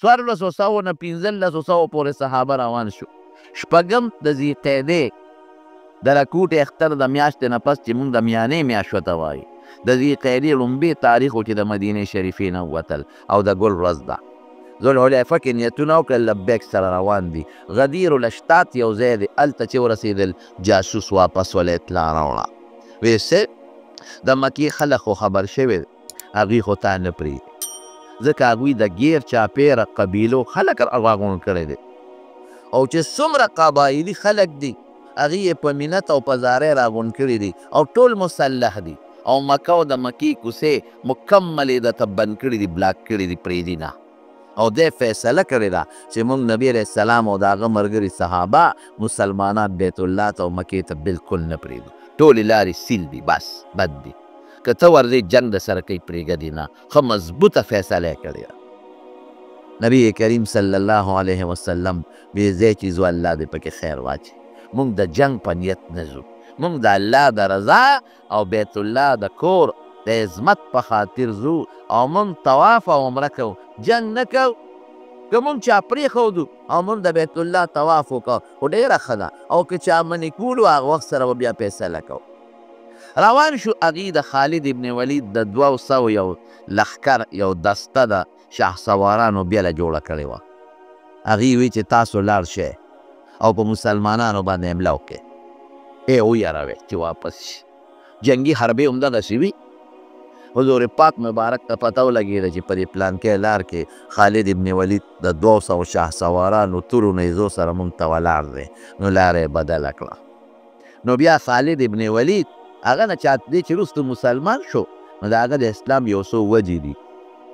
1400 نه 1500 پورې صحابه روان شو. شپږم د ذیقعدې د رکوټې اختر د میاشتې نه پس چې مونږ د میانې میاشت ورته وایو، د ذیقعدې لومبې تاریخ و چې د مدینې شریفې نه ووتل او د ګل ورځ ده. ذوالحلیفه کې نیتونه وکړل، لبیک سره روان دي. غدیر الاشتات یو ځای دی، هلته چې ورسېدل جاسوس واپس ول اطلاع راوړه، ویې څه د مکې خلک خو خبر شوي هغوی خو تا نه پرېږدي، ځکه هغوی د ګیر چاپېره قبیلو خلک راغونډ کړی دی، او چې څومره قبایلي خلک دي هغوی یې په مینت او په زارۍ راغونډ کړي دي او ټول مسلح دي، او مکه او د مکې کوڅې مکمل یې درته بند کړي دي، بلاک کړي دي، پرېږدي نه. او دی فیصله کړې ده چې موږ نبي علیه السلام او د هغه ملګري صحابه مسلمانان بیت الله ته او مکې ته بلکل نه پرېږدو، ټولې لارې سیل دي، بس بد دي، که ته ورځې جنګ د سره کوي پرېږدي نه. ښه مضبوطه فیصله یې کړې ده. نبی کریم صلی الله علیه وسلم بې ځای چې ځو الله دې پکې خیر واچي، موږ د جنګ په نیت نه ځو، موږ د الله د رضا او بیت الله د کور د عظمت په خاطر ځو، او موږ طواف او عمره کوو، جنګ نه کوو. که موږ چا پرېښودو او موږ د بیت الله طواف وکړو خو ډېره ښه ده، او که چا منې کولو هغه وخت سره به بیا فیصله کوو. روان شو هغوی د خالد ابن ولید د 200 یو لښکر یو دسته د شهسوارانو بیله جوړه کړې وه. هغوی وی چې تاسو لاړ شئ او په مسلمانانو باندې حمله وکړئ، ویاروئ چې واپس شي. جنګي حربې همدغسې وي. حضور پاک مبارک ته پته ولګېده چې په دې پلانکۍ لار کې خالد ابن ولید د 200 شهسوارانو تورو نیزو سره موږ ته ولاړ دی، نو لاره یې بدله کړه. نو بیا خالد ابن ولید هغه نه چا دی چې وروسته مسلمان شو، نو د هغه د اسلام یو څو وجې دي.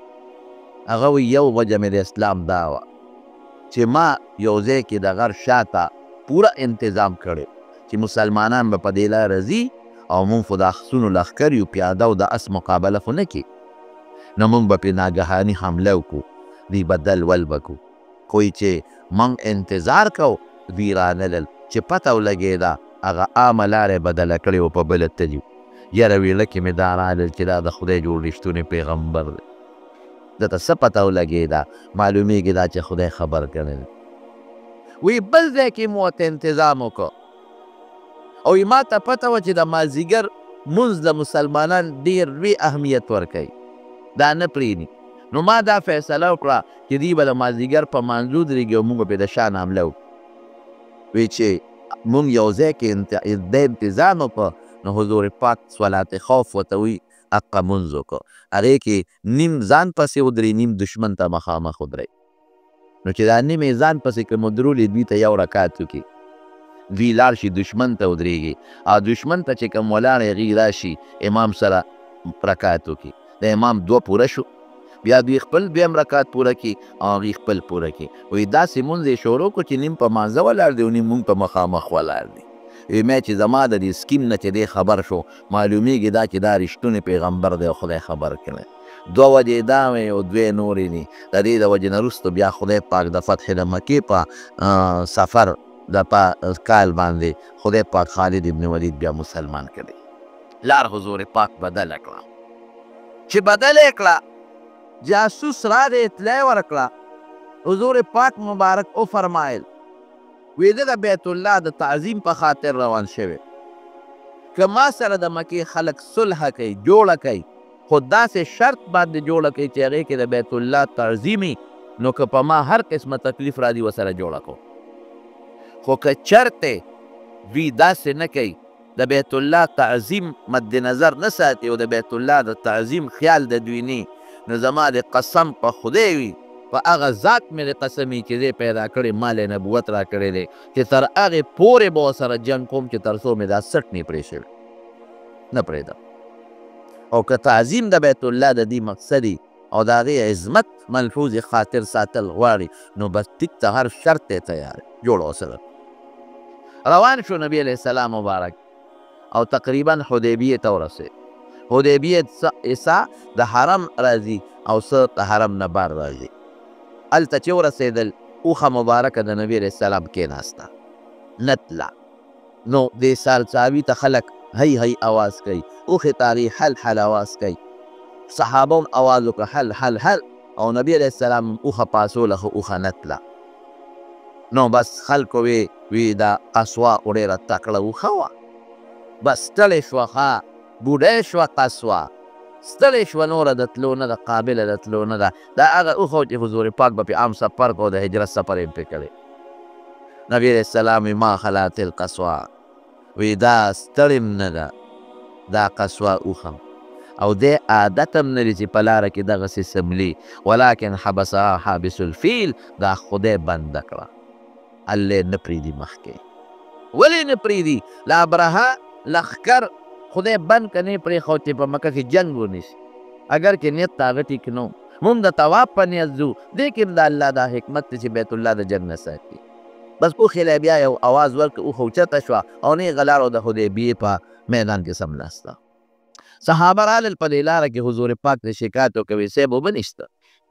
هغه وایي یو وجه مې د اسلام دا وه چې ما یو ځای کې د غر شاته پوره انتظام کړی چې مسلمانان به په دې لاره ځي او مونږ خو د اخسونو لښکر یو، پیاده او د اس مقابله خو نه کي، نو مونږ به پرې ناګهاني حمله وکړو، دوی به دل ول به کړو. خو چې مونږ انتظار کوو دوی رانلل، چې پته ولګېده هغه عامه لاره یې بدله کړې وه، په بله تلي وو. یاره ویله کې مې دا رالل چې دا د خدای جوړ رښتونی پیغمبر دی. درته څه پته ولګېده؟ معلومېږي دا چې خدای خبر کړی دی. وی بل ځای کې مو ورته انتظام وکړو، او ما ته پته وه چې د مازدیګر مونځ د مسلمانان ډېر لوی اهمیت ورکوي، دا نه پرېږدي. نو ما دا فیصله وکړه چې دوی به د مازدیګر په مانځو درېږي او مونږ به پرې د شان حمله وکړو. وی چې مونږ یو ځای کې د انتظام وکړو، نو حضور پاک صلات خوف ورته وایي حقه مونځ وکړو، هغې کې نیم ځان پسې ودرې، نیم دشمن ته مخامخ ودرئ. نو چې دا نیم یې ځان پسې که مدرولې دوی ته یو رکعت وکړي، دوی لاړ شي دشمن ته ودرېږي، او دشمن ته چې کوم ولاړ هغوی راشي امام سره رکعت وکړي، د امام 2 پوره شو، بیا دوی خپل دویم رکعت پوره کړي او هغوی خپل پوره کړي. وایي داسې مونځ یې شروع کړو چې نیم په مانځه ولاړ دی او نیم مونږ په مخامخ ولاړ دی. وایي مې چې زما د دې سکیم نه چې دی خبر شو، معلومیږي دا چې دا رښتونی پیغمبر دی او خدای خبر کړی. 2 وجې دا وې او 2 نورې دي. د دې د وجې نه وروسته بیا خدای پاک د فتح د مکې په سفر د کال باندې خدای پاک خالد ابن ولید بیا مسلمان کړی. لار حضور پاک بدله کړه. چې بدله یې کړه، جاسوس راغی اطلاع یې ورکړه، حضور پاک مبارک وفرمایل وی ده د بیت الله د تعظیم په خاطر روان شوی، که ما سره د مکې خلک صلح کوي، جوړه کوي، خو داسې شرط باندې جوړه کوي چې هغې کې د بیت الله تعظیمي، نو که په ما هر قسمه تکلیف راځي ورسره جوړه کوو. خو که چرته دوی داسې نه کوي، د بیت الله تعظیم مد نظر نه ساتي او د بیت الله د تعظیم خیال د دوی نه، نو زما د قسم په خدای وي، په هغه ذات مې د قسمي چې دی پیدا کړی، مال نبوت را کړی دی، چې تر هغې پورې به ورسره جنګ کوم چې تر څو مې دا سټ نه پرې شوی، نه پرېږدم. او که تعظیم د بیت الله د دې مقصدي او د هغې عظمت ملحوظ خاطر ساتل غواړي، نو بس ټیک ته هر شرط دی تیار، جوړ ورسره. روان شو نبی علیه السلام مبارک او تقریبا حدیبیې ته ورسېد. حدیبیې څه د حرم راځي او څه د حرم نه بار راځي. هلته چې ورسېدل، اوښه مبارکه د نبی علیه السلام کېناسته، نه تله. نو دې سالچاوي ته خلک هی هی آواز کوي، اوښې ته هغې حل حل آواز کوي، صحابه هم آواز وکړه حل حل حل، او نبی علیه السلام اوښه پاسوله خو اوښه نه تله. نو بس خلکو وی دا قصوه خو ډېره تکړه اوښه وه. بس ستړې شوه ښه بوډۍ شوه قصوه، ستړې شوه نوره د تلو نه ده، قابله د تلو نه ده. دا هغه اوښه و چې حضور پاک به پې عام سفر کو، د هجرت سفر یې پې کړی. نبی علیه السلام وی ما خلات القصوه، وی دا ستړې نه ده، دا قصوه اوښه او دی عادت هم نه لري چې په لاره کې دغسې سملي، ولکن حبسها حابس الفیل، دا خدای بنده کړه، الله یې نه پرېږدي مخکې. ولې نه پرېږدي؟ له ابرهه لښکر خدای بند که نه یې پرېښود چې په مکه کې جنګ ونیسي، اگر چې نیت د هغه ټیک نه و. مونږ د طواف په نیت ځو، دې کې هم د الله دا حکمت دی چې بیت الله د جنګ نه ساتي. بس اوښې له بیا یو اواز ورکړ، اوښه اوچته شوه او نیغه لاره د حدیبیې په میدان کې سملاسته. صحابه رالل په دې لاره کې حضور پاک ته شکایت وکړ، ویې صاحب اوبه نشته،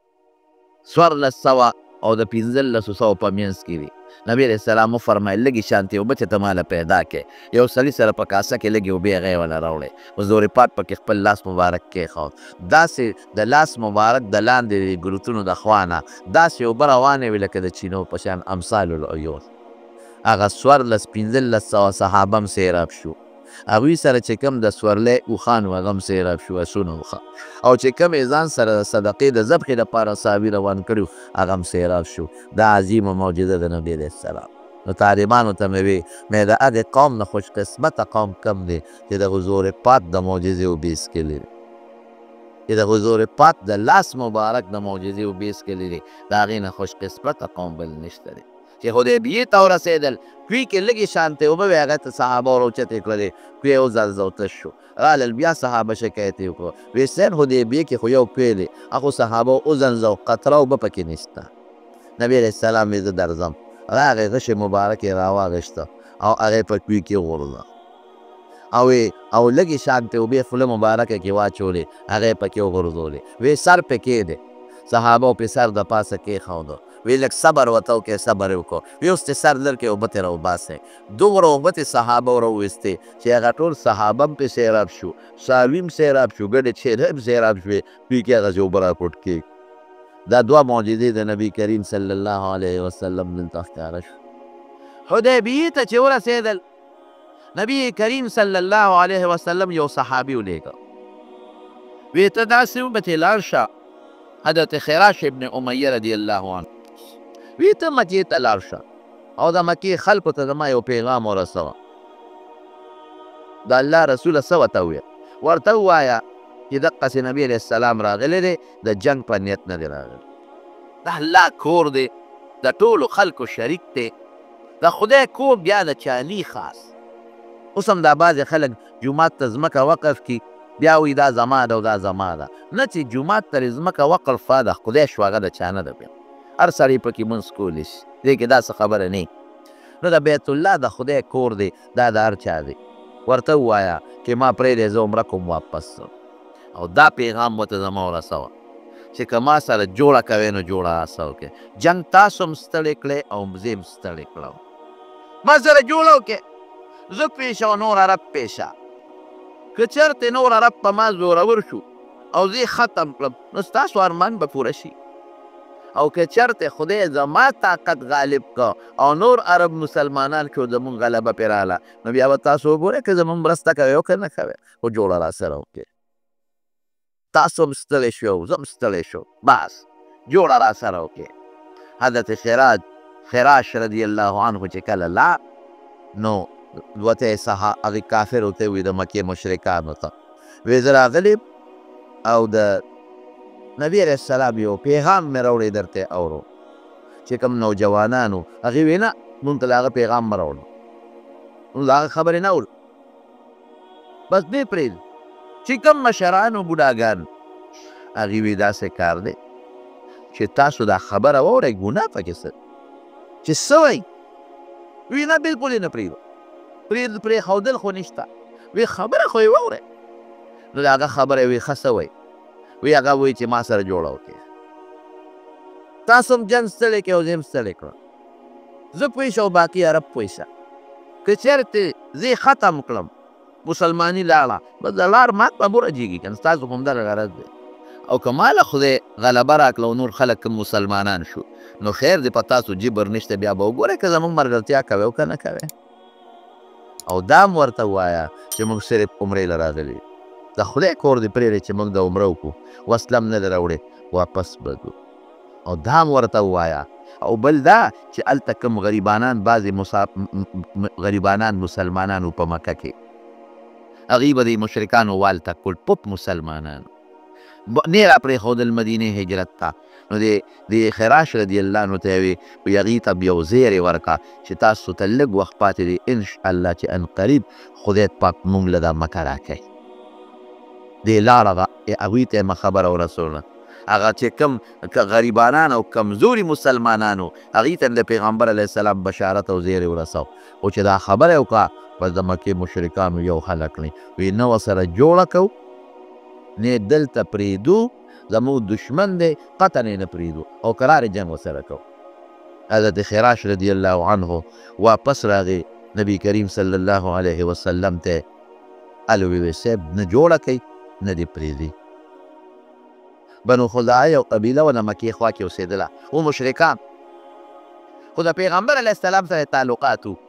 1400 او د 1500 په منځ کې دي. نبی علیه السلام وفرمیل لږې شانتې اوبه چې ته ماله پیدا کړې. یو سړي سره په کاسه کې لږې اوبې هغه یې ونه راوړې. حضور پاک پکې خپل لاس مبارک کېښود، داسې د لاس مبارک د لاندې ګروتونو د خوا نه داسې اوبه روانې وې لکه د چینو په شان امثال العیون. هغه 1400 صحابه هم سیراب شو، هغوی سره چې کوم د سورلی اوښان و هغه هم سیراب شو، اسونه اوښه، او چې کوم یې ځان سره د صدقې د ذبحې دپاره صحابي روان کړي وو هغه هم سیراب شو. دا عظیمه معجزه د نبي علیه السلام. نو طالبانو ته مې وی مې د هغې قوم نه خوش قسمته قوم کم دی چې د حضور پاک د معجزې وبیس کې لري، چې د حضور پاک د لاس مبارک د معجزې وبیس کې لري، د هغې نه خوش قسمته قوم بل نشته دی. چې حدیبیې ته ورسېدل، کوی کې لږې شانتې اوبه وې، هغه ته صحابه ور اوچتې کړلې، کوی یې وځلزه او تش شو. رالل بیا صحابه شکایت یې وکړو، ویې صاحب حدیبیې کې خو یو کوی دی، هغو صحابه وځلزه او قطره اوبه پکې نشته. نبی علیه السلام ویې زه درځم، راغی غشې مبارک یې راواغېسته او هغې په کوی کې وغورځه او لږې شانتې اوبې خوله مبارکه کې واچولې، هغې پکې وغورځولې. ویې سر پې کېدې، صحابو پې سر د پاسه کېښوده، وی لږ صبر ورته وکړئ، صبر یې وکړو، وی اوس دې سر لر کې اوبه ترې راوباسئ. دومره اوبه ترې صحابه راوویستې چې هغه ټول صحابه هم پرې سیراب شو، څاروي هم سیراب شو، ګډې چیرې هم سیراب شوې، دوی کې هغسې اوبه راپورټ کېږي. دا دوه معجزې د نبي کریم صلی الله علیه وسلم دلته ښکاره شو. حدیبیې ته چې ورسېدل، نبي کریم صلی الله علیه وسلم یو صحابي ولېږه، وی ته داسې وبتې لاړ شه، حضرت خراش ابن امیه رضی الله عنه وی ته مکې ته لاړ شه او د مکې خلکو ته زما یو پیغام ورسوه. د الله رسوله څه ورته وویل؟ ورته ووایه چې دقسې نبي علیه السلام راغلی دی، د جنګ په نیت نه دی راغلی، د الله کور دی، د ټولو خلکو شریک دی، د خدای کور بیا د چالي خاص. اوس هم دا بعضې خلک جومات ته ځمکه وقف کي، بیا وایي دا زما ده او دا زما ده، نه چې جومات ته ځمکه وقف ده خدای شو، هغه د چا نه ده بیا، هر سړی پکې منځ کولی شي، دې کې داسې خبره نه. نو د بیت الله د خدای کور دی، دا د هر چا دی. ورته ووایه چې ما پرېږدی زه عمره کوم واپس ځم، او دا پیغام ورته زما ورسوه چې که ما سره جوړه کوې نو جوړه راسه وکړې، جنګ تاسو هم ستړی کړی او زه هم ستړی کړم، ما سره جوړه وکړې، زه پیشه او نور عرب پیشه. که چېرته نور عرب په ما زورور شو او زه ختم کړم نو ستاسو ارمان به پوره شي، او که چېرته خدای زما طاقت غالب که او نور عرب مسلمانان کې زمونږ غلبه پرې راغله نو بیا به تاسو وګورئ که زمونږ مرسته کوئ او که نه کوئ، خو جوړه راسره وکړئ. تاسو هم ستړی شو، زه هم ستړی شو، بس جوړه راسره وکړئ. حضرت خراش رضی الله عنه چې کله لا نو ورته هغې کافر ورته ووایي د مکې مشرکانو ته، وایي زه راغلی او د نبی علیه السلام یو پیغام مې راوړی درته اورو، چې کوم نوجوانانو هغې وایي نه مونږ ته د هغه پیغام مه راوړه، مونږ د هغه خبرې نه اورو، بس دې پرېږدي. چې کوم مشران و بوډاګان هغې وایي داسې کار دی چې تاسو دا خبره واورئ، ګناه پکې څه چې څه وایي؟ وایي نه بلکل یې نه پرېږدو، پرېښودل خو نشته، وایي خبره خو یې واورئ. نو د هغه خبره یې وایي ښه څه وایي؟ وی هغه وایي چې ما سره جوړه وکړي، تاسو هم جنګ ستړی کړئ او زه هم ستړی کړم، زه پوه شه او باقي عرب پوه شه، که چېرته زه ختم کړم مسلماني لاړه بس د لار مات به مه رجېږي که نه، ستاسو خو همدغه غرض دی، او که ما له خدای غلبه راکړه او نور خلک کوم مسلمانان شو. نو خیر دی په تاسو جبر نشته، بیا به وګورئ که زموږ ملګرتیا کوئ او که نه کوئ. او دا هم ورته ووایه چې موږ صرف عمرې له راغلي، د خدای کور دې پرېږدی چې موږ د عمره وکړو، وسله هم نه دې راوړې، واپس به ځو. او دا هم ورته ووایه. او بل دا چې هلته کوم غریبانان بعضې غریبانان مسلمانان په مکه کې، هغوی به د مشرکانو والته کړل، پټ مسلمانان نه یې راپرېښودل مدینې هجرت ته. نو د خراش رضی الله عنه ته یې وی هغې ته بیا یو زیری ورکړه چې تاسو ته لږ وخت پاتې دی، انشاءالله چې ان قریب خدای پاک موږ له دا مکه راکوي. دې لاړه هغوی ته یې خبره ورسوله. هغه چې کم غریبانان او کمزوري مسلمانانو، هغوی ته د پیغمبر علیه السلام بشارت او زیری ورسو. خو چې دا خبره یې وکړه، بس د مکې مشرکانو یو هلک نه وی نه ورسره جوړه کوو، نه دلته پرېږدو، زموږ دشمن دی، قطعا یې نه پرېږدو او قرار جنګ ورسره کوو. حضرت خراش رضی الله عنه واپس راغی نبی کریم صلی الله علیه وسلم ته هلې ویې صاحب نه جوړه کوي نه دې پرېږدي. بنو خزاعه یو قبیله وه، د مکې خوا کې اوسېدله، و مشرکان، خو د پیغمبر علیه السلام سره تعلقات وو.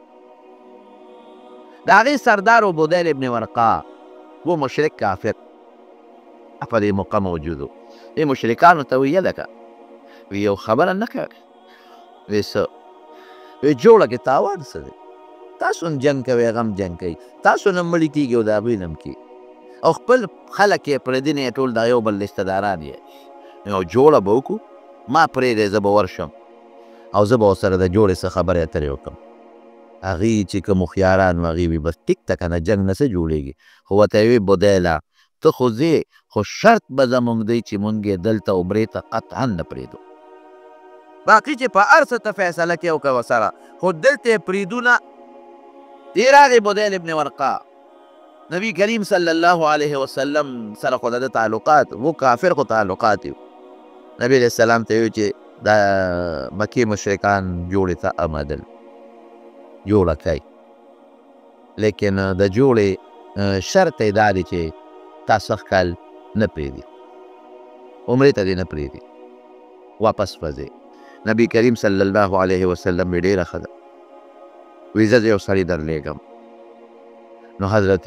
د هغې سردار و بدیل ابن ورقا، و مشرک کافر په دې موقع موجود و. دې مشرکانو ته ویې لکه وی یو خبره نه کوې، وی څه، وی جوړه کې تاوان څه دی، تاسو هم جنګ کوئ، هغه هم جنګ کوي، تاسو نه مړي کېږي او د هغوی نه هم کېږي، او خپل خلک یې پردي نه یې ټول د یو بل رشته داران یې. نو جوړه به وکړو، ما پرېږدی زه به ورشم او زه به ورسره د جوړې څه خبرې اترې وکړم. هغوی چې کوم هوښیاران وو هغوی وي بس ټیک ته که نه جنګ نه څه جوړېږي. خو ورته یې وی بدیله ته خو ځې، خو شرط به زموږ دی چې مونږ یې دلته عمرې ته قطعا نه پرېږدو، باقي چې په هر څه ته فیصله کې وکړه ورسره، خو دلته یې پرېږدو نه. دې راغی بدیل ابن ورقا، نبی کریم صلی الله علیه وسلم سره خو د ده تعلقات و، کافر خو تعلقات یو. نبی علیه السلام ته ویل چې د مکې مشرکان جوړې ته آمدل، جوړه کوي، لیکن د جوړې شرط یې دا دی چې تا سخت کال نه پرېږدي، عمرې ته دې نه پرېږدي، واپس به ځې. نبی کریم صلی الله علیه وسلم وی ډېره ښه ده، وی زه یو سړی درلېږم. نو حضرت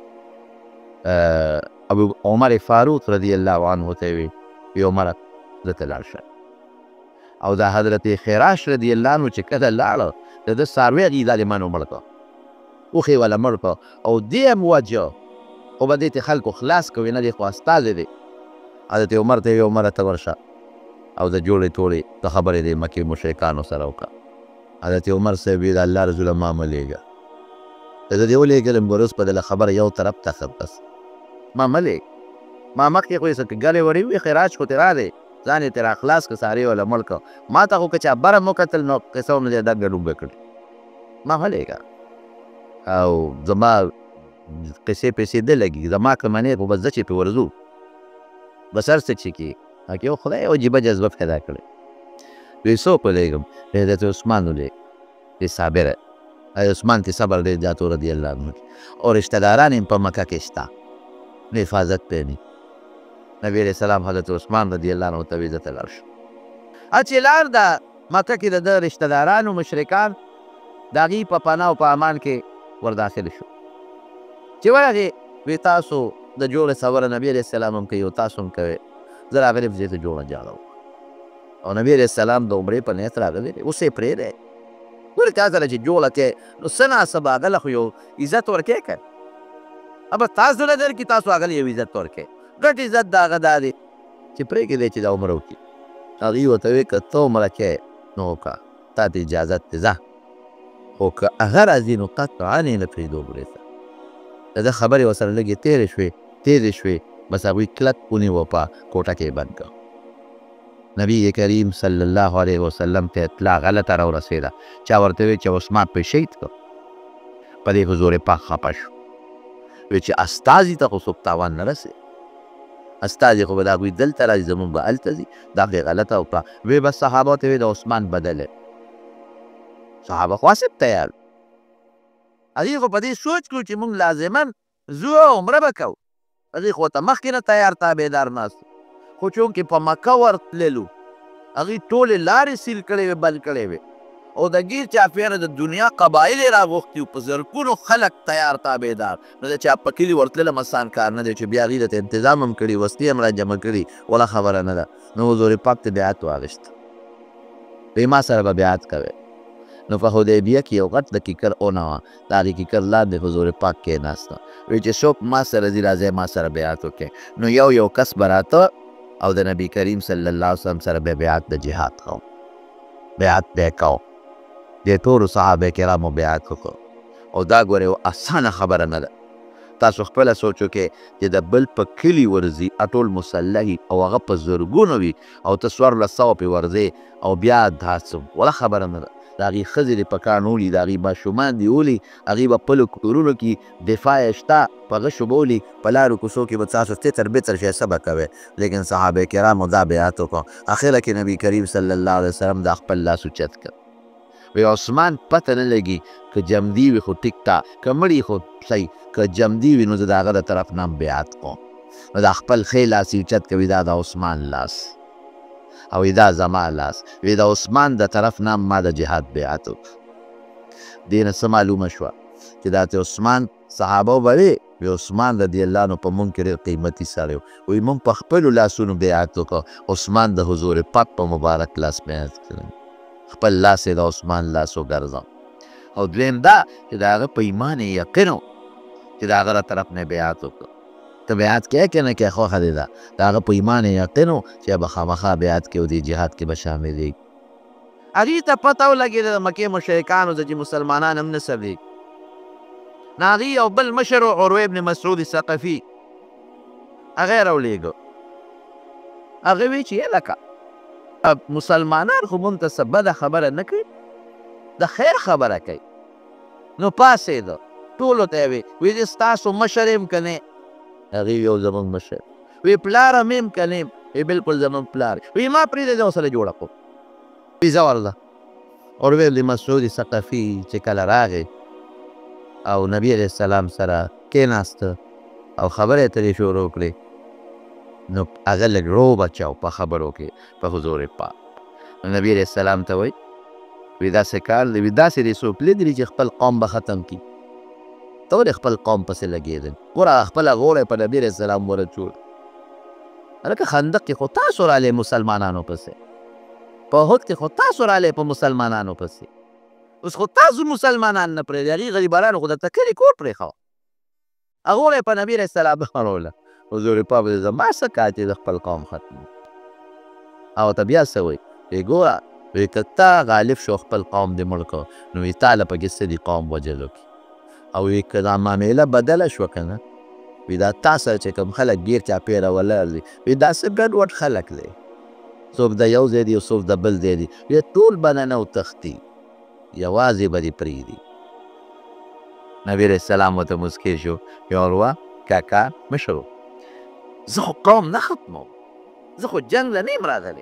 ابو عمر فاروق رضی الله عنه ته وی عمره زه ته لاړ شه. او دا حضرت خراش رضی الله عنه چې کله لاړه، د ده څاروی هغې ظالمانو مړ کړه، اوښې والا مړ کړه، او دې هم وجه خو به دې ته خلکو خلاص کوي نه، دی خو استازی دی. حضرت عمر ته یې عمره ته ورشه او د جوړې ټولې ته خبرې د مکې مشرکانو سره وکړه. حضرت عمر صاحب ویل الله رسوله ما مه لېږه، زه دې ولېږلم ګروس په دله خبره یو طرف ته ښه، بس ما مه لېږ، ما مخکې خو یې څه ګلې وړې وې، خراج خو ترې راغی، ځان یې ترې راخلاص کړه، څاروي والا مړ کړه. ما ته خو که چا بره مو کتل نو قصه هم نه دی ډنګه ډوبه کړې، ما مه لېږه. او زما قصې پیسې ده لګي، زما که منې خو بس زه چې پرې ورځو بس هر څه چې کېږي هغې یو خدای یو عجیبه جذبه پیدا کړې. دوی څوک ولېږم؟ حضرت عثمان ولېږ، دی صابره، عثمان کې صبر ډېر زیات و رضی الله عنه، او رشته داران یې په مکه کې شته، نو حفاظت پرې نه. نبی علیه السلام حضرت عثمان رضی الله عنه ته ویې زه ته لاړ شم. چې لاړ د مکه کې د ده رشته دارانو مشرکان د هغې په پناه او په امان کې ورداخل شو. چې ورغې وی تاسو د جوړې خبره نبی علیه السلام هم کوي او تاسو هم کوئ، زه راغلی دې ته جوړه جاړه وکړه. او نبی علیه السلام د عمرې په نیت راغلی دی، اوس یې پرېږدی، ګورې تا سره چې جوړه کوې نو څه ناڅه هغله خو یو عزت ورکوې که نه، بس تاسو نه درکړي، تاسو هغله یو عزت ورکوې. ګډ عزت د هغه دا دی چې پرېږدی دی چې دا عمره وکړي. هغې ورته ویې که ته عمره کوې نو وکړه، تا ته اجازت دی ځه، خو که هغه راځي نو قطعا یې نه پرېږدو عمرې ته. د ده خبرې ورسره لږې تېرې شوې، بس هغوی کلک ونیوه، په کوټه کې یې بند کړه. نبی کریم صلی الله علیه وسلم ته اطلاع غلطه راورسېده، چا ورته ویل چې عثمان پرې شهید کړه. په دې حضور پاک خفه شو، وی چې استازي ته خو څوک تاوان نه رسېږي، استازي خو به د هغوی دلته راځي، زمونږ به هلته ځي، دا خو یې غلطه وکړه. وی بس صحابه ته وی د عثمان بدل، صحابه خو هسې تیار، هغې خو په دې سوچ کړو چې مونږ لازما ځو او عمره به کوو، هغې خو ورته مخکې نه تیار تابعدار ناست، خو چونکې په مکه ورتللو هغوی ټولې لارې سیل کړې وې، بند کړې وې، او د ګیر چاپېره د دنیا قبایل یې راغوښتي وو، په زرګونو خلک تیار تابعدار. نو د چا په کلي ورتللم اسان کار نه دی چې بیا هغوی درته انتظام هم کړي، وسلې هم را جمع کړي، ولا خبره نه ده. نو حضور پاک ته بیعت واخیسته، وایي ما سره به بیعت کوئ. نو په حدیبیه کې یو غټ د کیکر اونه وه، د هغې کیکر لاندې حضور پاک کېناسته، وایي چې څوک ما سره ځي راځئ ما سره بیعت وکړئ. نو یو کس به راته او د نبي کریم صلی الله علیه وسلم سره به بیعت د جهاد کوو، بیعت به یې کوو. دې ټولو صحابه کرامو بیعت وکړو، او دا ګورې یو اسانه خبره نه ده. تاسو خپله سوچ وکړئ چې د بل په کلي ورځي، ټول مسلح او هغه په زرګونو وي، او ته 1400 پې ورځې او بیا دا څه ولا خبره نه ده. د هغې ښځې دې په کاڼ ولي، د هغې ماشومان دې ولي، هغې به خپلو کورونو کې دفاع یې شته، په غشو به ولي، په لارو کوڅو کې به تاسو تتر بتر شئ، څه به کوئ. لیکن صحابه کرامو دا بیعت وکړو. اخره کې نبي کریم صلی الله علیه وسلم دا خپل لاس اوچت کړ، وی عثمان پته نه لګي که جمدي وي خو ټیک تا، که مړي خو صحیح، که جمدي وي نو زه د هغه د طرف نه هم بیعت کوم. نو دا خپل ښی لاس یې اوچت کوي، دا د عثمان لاس، او دا زما لاس، وی د عثمان د طرف نه ما د جهاد بیعت وکړ. دې نه څه معلومه شوه چې دا ته عثمان صحابه به وی عثمان رضی الله عنه په مونږ کې ډېر قیمتي سړی و، وایي مونږ په خپلو لاسونو بیعت وکړو، عثمان د حضور پاک په مبارک لاس بیعت کړی، خپل لاس یې د عثمان لاس وګرځم. او دویم دا چې د هغه په ایمان یې یقین و چې د هغه له طرف نه بیعت وکړو. ته بیعت کوې که نه کوې خوښه دې ده، د هغه په ایمان یې یقین و چې به خامخا بیعت کوي او دې جهاد کې به شاملېږي. هغې ته پته ولګېده د مکې مشرکانو ته چې مسلمانان هم نه صبرېږي. نو هغې یو بل مشر و عروه ابن مسعود ثقفي، هغه یې راولېږه. هغه وی چې لکه مسلمانان خو مونږ ته څه بده خبره نه کوي، د خیر خبره کوي. نو پاڅېده، ټولو ته یې وی چې ستاسو مشر یم که نه؟ هغې یو زمونږ مشر. وی پلار هم یم که نه یم؟ وی بلکل زمونږ پلار. وی ما پرېږدئ زه ورسره جوړه کوم. وی ځه ورځه. عروه ابن مسعود ثقفي چې کله راغی او نبی علیه السلام سره کېناسته او خبرې اترې شروع کړې، نو هغه لږ رو بچاو په خبرو کې په حضور پاک. نبی علیه السلام ته وایي وی داسې کار دی، وی داسې دې څوک لیدلي چې خپل قوم به ختم کړي، ته ولې خپل قوم پسې لګېدل؟ ګوره خپله غوړه په نبي علیه السلام ورچول. هلکه خندق کې خو تاسو رالی مسلمانانو پسې، په احد کې خو تاسو رالی په مسلمانانو پسې، اوس خو تاسو مسلمانان نه پرېږدي، هغې غریبانانو خو درته کلي کور پرېښوه. هغه په نبي علیه السلام اړوله. حضور پاک وایي زما څه کار چې د خپل قوم ختم، او ته بیا څه وایي؟ وایي ګوره، وایي که تا غالب شو خپل قوم دې مړ کړ، نو وایي تا له پکې څه دي قوم وجلو کې، او وایي که دا معامله بدله شوه که نه، وایي دا تا سره چې کوم خلک ګیر چاپېره ولاړ دي، وایي دا څه ګډوډ خلک دی، څوک د یو ځای دي او څوک د بل ځای دي، وایي ټول به ننه وتښتي، یوازې به دې پرېږدي. نبی علیه السلام ورته مسکی شو، یا عروه کاکا مشر و، زه خو قوم نه ختموم، زه خو جنګ له نه یم راغلی،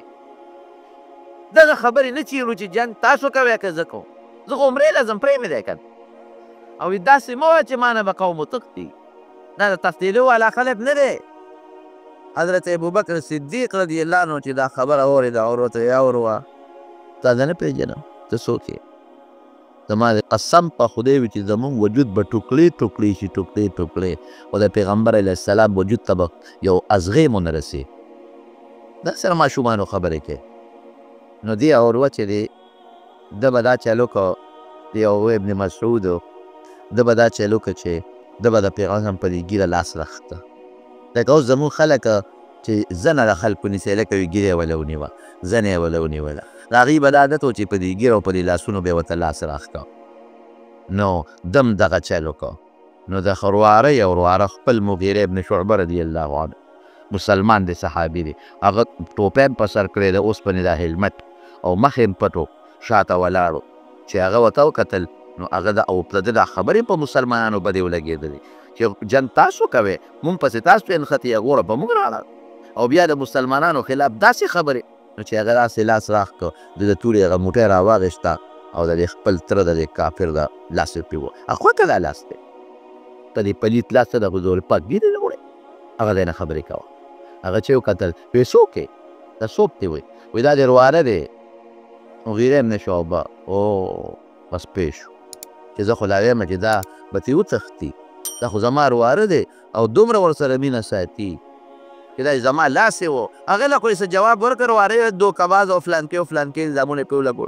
دغه خبرې نه چیرو چې جنګ تاسو کوئ که زه کوم، زه خو عمرې له ځم پرېمې دی که. او داسې مه وایه چې ما نه به قوم وتښتي، دا د تښتېدو والا خلک نه دی. حضرت ابوبکر صدیق رضی الله عنه چې دا خبره اورېده، عروه ته یا عروه تا زه نه پېژنم، ته څوک یې؟ زما د قسم په خدای وي چې زمونږ وجود به ټوکړې ټوکړې شي، ټوکړې ټوکړې، خو د پیغمبر علیه السلام وجود ته به یو ازغې مو نه رسي. دا سره ماشومانو خبرې کوي. نو دې عروه چې دی ده به دا چل وکړو، د عروه ابن مسعود و، ده به دا چل وکړه چې ده به د پیغمبر په دې ږیره لاس راښکته. لکه اوس زمونږ خلک چې زنه د خلکو نیسي، لکه وي ږیره یې وله ونیوه، زنه یې وله ونیوله، د هغې به دا عادت و چې په دې ږیره او په دې لاسونو به یې ورته لاس راښکه. نو دم دغه چل وکړه. نو د خرواره یو ورواره خپل مغیره ابن شعبه رضی الله عنه، مسلمان دی، صحابي دی، هغه ټوپی هم په سر کړی د اوسپنې دا هلمټ، او مخ یې پټ و، شاته ولاړ و. چې هغه ورته وکتل نو هغه او د ده دا خبرې په مسلمانانو بدې ولګېدلې چې جنګ تاسو کوئ، مونږ پسې تاسو انښتې، غوره په مونږ راغله، او بیا د مسلمانانو خلاف داسې خبرې. نو چې هغه داسې لاس راښ کړ، د د تورې هغه موټی راواغېسته او د دې خپل تره د دې کافر د لاس یې پرې و. خوښه دا لاس دی، په دې پلیت لاس ته د حضور پاک ګیرې نه وړې، هغه دی نه خبرې کوه. هغه چې وکتل وایي څوک یې دا څوک دی وایي دا دې رواره دی مغیره ابن شعبه او بس پوه شو چې زه خو لا وایم چې دا به ترې وتښتي دا خو زما رواره دی او دومره ورسره مینه ساتي چې دا زما لاس یې و هغې له خو یې څه جواب ورکړ واره یې دوکباز او فلانکې او فلانکې الزامونه یې پرې ولګول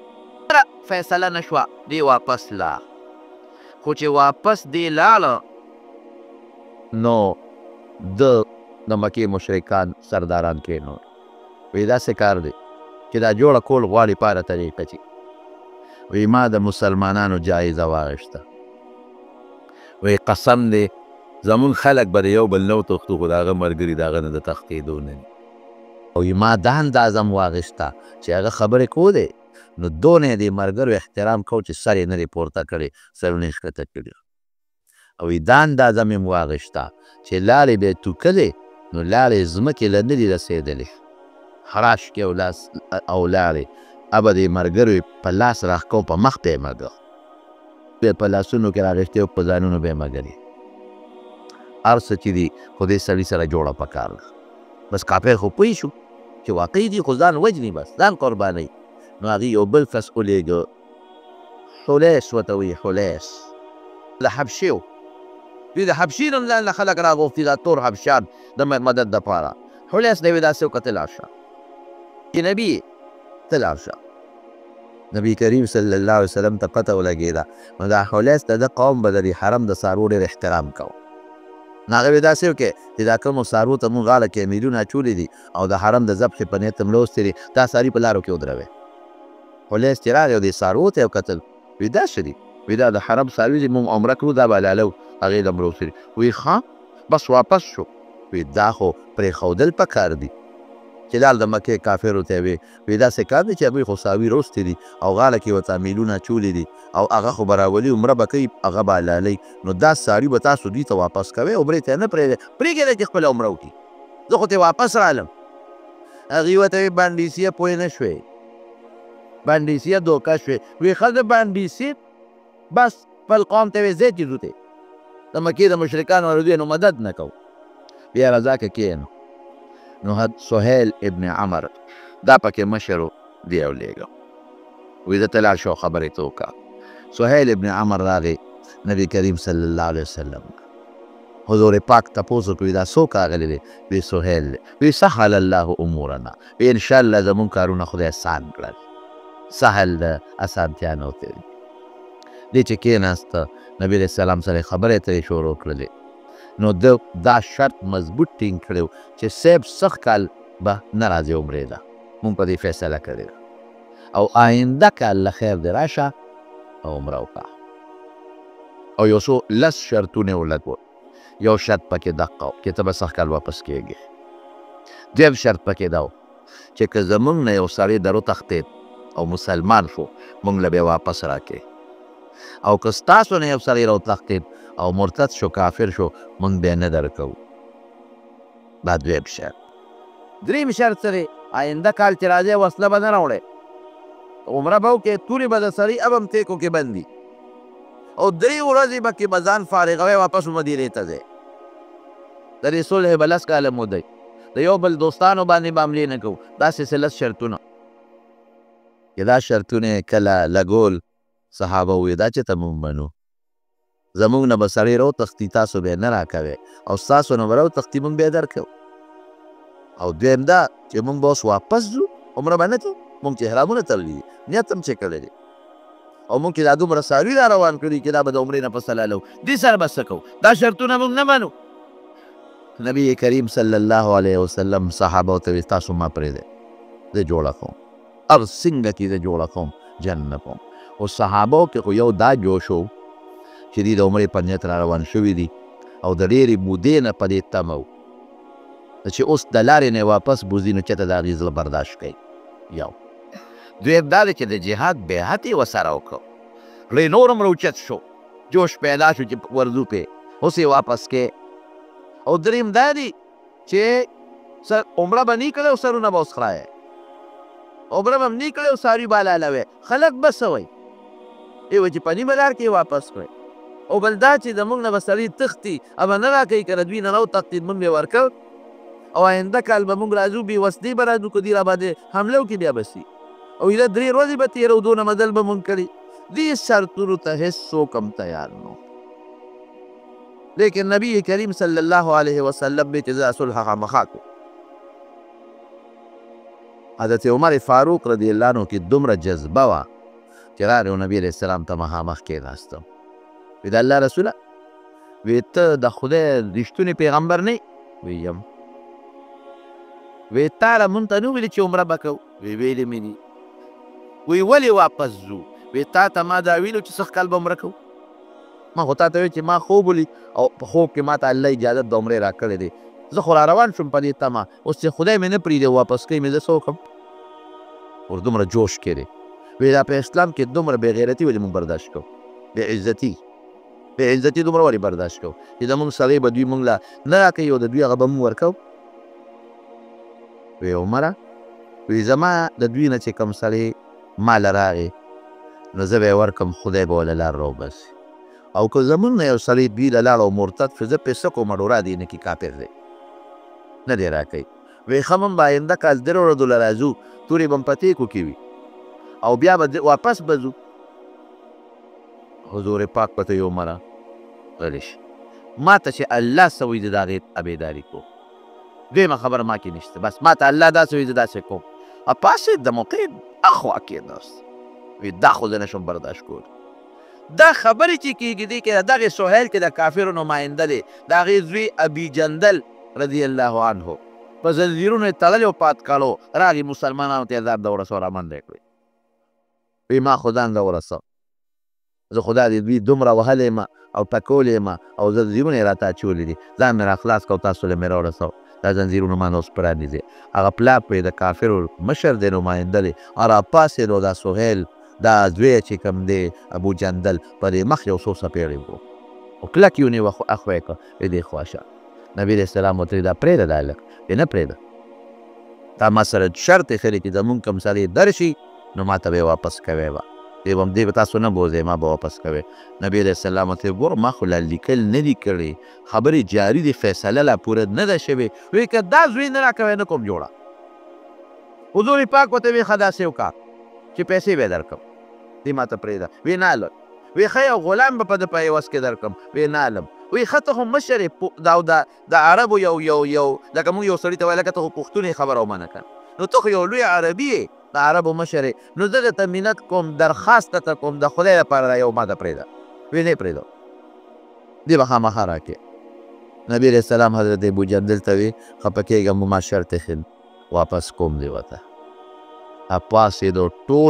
فیصله نه شوه دی واپس لاړ خو چې واپس دی لاړه نو د مکې مشرکان سرداران کېنول وایي داسې کار دی چې دا جوړه کول غواړي په هره طریقه چې وایي ما د مسلمانانو جایزه واخیسته وایي قسم دی زمونږ خلک به د یو بل نه وتښتو خو د هغه ملګري د هغه نه د تښتېدو نه دي او ما دا اندازه م واخیسته چې هغه خبرې کو دی نو دونه یې د ملګرو احترام کو چې سر یې نه دی پورته کړی سرونه یې ښکته کړي او دا اندازه مې م واخیسته چې لاړې به یې توکلې نو لاړې ځمکې له نه دي رسېدلې خراش کې او لاړې ابه د ملګرو په لاس راښکو په مخ ته یې مږه بیا په لاسونو کې راغښتې او په ځانونو به یې مږلې هر څه چې دي خو دې سړي سره جوړه پکار ده بس کافر خو پوه شو چې واقعي دي خو ځان وجني بس ځان قربانوي نو هغې یو بل کس ولېږه حلیس ورته وایي حلیس د حبشې و دوی د حبشې نه ځان له خلک راغوښتي دا تور حبشیان د مدد دپاره حلیس ته یې وایي داسې وکړه ته لاړ شه چې نبي ته لاړ شه نبي کریم صلی الله علیه وسلم ته پته ولګېده نو دا حلیس د ده قوم به د دې حرم د څاروو ډېر احترام کوه نو هغه به داسې وکړې چې دا کومو څاروو ته مونږ غاړه کې امیرونه اچولي دي او د حرم د ذبحې په نیت هم لوستې دي دا څاري په لارو کې ودروئ حلیس چې راغی او دې څاروو ته یې وکتل وایي دا څه دي وایي دا د حرم څاروي دي مونږ عمره کړو دا به حلالو هغې له مړو سري وایي ښه بس واپس شو وایي دا خو پرېښودل پکار دي چې لال د مکې کافرو ته یې وایي داسې کار دی چې هغوی خو څاروي روستې دي او غاړه کې ورته میلونه اچولي دي او هغه خو به راولي عمره به کوي هغه به حلالوي نو دا څاروي به تاسو دوی ته واپس کوئ عمرې ته یې نه پرېږدئ پرېږدئ چې خپله عمره وکړي زه خو ترې واپس رالم هغې ورته وایي بانډیسیه پوه نه شوې بانډیسیه دوکه شوې وایي ښه د بانډیسي بس خپل قوم ته یې ځئ چې ځو د مکې د مشرکانو ورودوی نو مدد نه کوو بیا رضا که کښېنو نو سهیل ابن عمر دا پکې مشر و دی ولېږه وایي ده ته لاړ شو خبرې ته وکړه سهیل ابن عمر راغی نبی کریم صلی الله علیه وسلم حضور پاک تپوس وکړي دا څوک راغلی دی وایي سهیل دی وایي سهل الله امورنا وایي انشاءالله زمونږ کارونه خدای آسان کړل سهل د اسانتیا نه وتې دې چې کېناسته نبي علیه السلام سره خبرې ته یې شروع کړلې نو ده دا شرط مضبوط ټینګ کړی و چې صاحب سخت کال به نه راځي عمرې ده مونږ په دې فیصله کړې ده او آینده کال له خیر دې راشه او عمره وکړه او یو څو لس شرطونه یې ولګول یو شرط پکې دقه و چې ته به سخت کال واپس کېږې دویم شرط پکې دا و چې که زمونږ نه یو سړی در وتښتېد او مسلمان شو مونږ له بیا واپس راکړې او که ستاسو نه یو سړی راوتښتېد او مرتد شو کافر شو مونږ بیا نه درکوو دا دویم شرط دریم شرط څه دی آینده کال چې راځې وسله به نه راوړې عمره به وکړې تورې به د سړي اب هم تیکو کې بندي او 3 ورځې به کې به ځان فارغوی واپس مدینې ته ځې د دې صلح به 10 کاله مودی د یو بل دوستانو باندې به حملې نه کوو داسې سلس شرطونه چې دا شرطونه کله لګول صحابه وویل دا چې ته مونږ منو زمونږ نه به سړی راوتښتي تاسو به یې نه راکوئ او ستاسو نه به راوتښتي مونږ به یې درکوو او دویم دا چې مونږ به اوس واپس ځو عمره به نه کوو مونږ چې احرامونه تړلي دي نیت هم چې کړی دی او مونږ چې دا دومره څاروي را روان کړي چې دا به د عمرې نه پس حلالوو دې سره به څه کوو دا شرطونه مونږ نه منو نبی کریم صلی الله علیه وسلم صحابو ته ویل تاسو ما پرېږدئ زه جوړه کوم هر څنګه چې زه جوړه کوم جنګ نه کوم او صحابو کې خو یو دا جوش و چې دوی د عمرې په نیت را روان شوي دي او د ډېرې مودې نه په دې تمه و چې اوس د لارې نه واپس بوځي نو چېرته د هغې زړه برداشت کوي یو دویم دا دی چې د جهاد بیعت یې ورسره وکړو زړه یې نور هم راوچت شو جوش پیدا شو چې ورځو پې اوس یې واپس کې او دریم دا دی چې عمره به نه کړی او سرونه به اوس خرایې عمره به هم نه کړی او څاروي به حلالوی خلک به څه وایي وایي چې په نیمه لار کې یې واپس کړی او بل دا چې زمونږ نه به سړي تښتي ابه نه راکوي که د دوی نه راوتښتېد مونږ یې ورکړ او آینده کال به موږ راځو بېوسلې به راځو که دوی راباندې حمله وکړي بیا به سي او ایله 3 ورځې به تېروو دونه مزل به مونږ کړي دې شرطونو ته هېڅ څوک هم تیار نه لیکن نبی کریم صلی الله علیه وسلم به چې زه صلح خامخا کړو حضرت عمر فاروق رضی الله عنه کې دومره جذبه وه چې راغی نبي علیه السلام ته مخامخ کېناستم وی د الله رسوله وی ته د خدای رښتونی پیغمبر نه وی یم وی تا له مونږ ته نه ویلي چې عمره به کوو وی ویلې مې دي وی ولې واپس ځو وی تا ته ما دا ویلو چې سږ کال به عمره کوو ما خو تا ته ویل چې ما خوب ولید او په خوب کې ما ته الله اجازت د عمرې راکړی دی زه خو را روان شوم په دې تمه اوس چې خدای مې نه پرېږدي واپس کوي مې زه څه وکړم ور دومره جوش کې دی وی دا په اسلام کې دومره بې غیرتي ولې مونږ برداشت کوو بې عزتي دومره ولې برداشت کوو چې زمونږ سړی به دوی مونږ له نه راکوي او د دوی هغه به مونږ ورکوو وی عمره وی زما د دوی نه چې کوم سړی ما له راغی نو زه به یې ورکړم خدای به وله لار راوباسي او که زمونږ نه یو سړی دوی له لاړ او مرتد شو زه پرې څه کوم ډورا دی نه کې کافر دی نه دی راکوي وی ښه من به آینده کال 3 ورځو له راځو تورې به م په تیکو کې وي او بیا به واپس به ځو حضور پاک په ته یې عمره غلی شي ما ته چې الله څه وایي زه د هغې تابعداري کوم دویمه خبره ما کې نشته بس ما ته الله داسې وایي زه داسې کوم پاسې د موقع اخوا کېناست وی دا خو زه نشم برداشت کولی دا خبرې چې کېږي دې کې د دغې سهیل کې د کافرو نماینده دی د هغې زوی ابي جندل رضی الله عنه په زنځیرونو یې تړلی و په اتکړو راغی مسلمانانو ته یې ځان د ورسو رامنډی کړی وی ما خو ځان د ورسو زه خو دا د دوی دومره وهلی یم او ټکولی یم او زنځیرونه یې راته اچولي دي ځان مې راخلاص کړه او تاسو له مې راورسو دا زنځیرونه ما نه اوس پرانیځي هغه پلار په د کافرو مشر دی نماینده دی راپاڅېدو دا سهیل دا زوی چې کوم دی ابو جندل په دې مخ یو څو څپېړې وو او کلک یې ونیوه اخوا یې کړه دې خوا شه نبي علیه السلام ورته دا پرېږده دا هلک نه پرېږده تا ما سره شرط ایښلی چې زمونږ کوم سړی درشي نو ما ته به یې واپس کوی به دې به تاسو نه بوځئ ما به واپس کوی نبي علیه السلام ورته ګوره ما خو لا لیکل نه دي کړي خبرې جاري دي فیصله لا پوره نه ده شوې وی که دا زوی نه راکوی نه کوم جوړه حضور پاک ورته وی ښه داسې وکړه چې پیسې به یې درکړم دې ما ته پرېږده وی نه هلک وی ښه یو غلام به په ده په عوض کې درکړم وی نه هلم وی ښه ته خو مشر یې د عربو یو لکه موږ یو سړي ته وایي لکه ته خو پښتون یې خبره ومنه کړه نو ته خو یو لوی عربي یې د عربو مشر یې نو زه درته منت کوم درخواست درته کوم د خدای لپاره دا یو ما ته پرېږده وی نه یې پرېږده دې به خامخا راکړې نبي علیه السلام حضرت ابو جندل ته وی خفه کېږم ما شرط ایښی واپس کوم دې ورته پاڅېدو ټول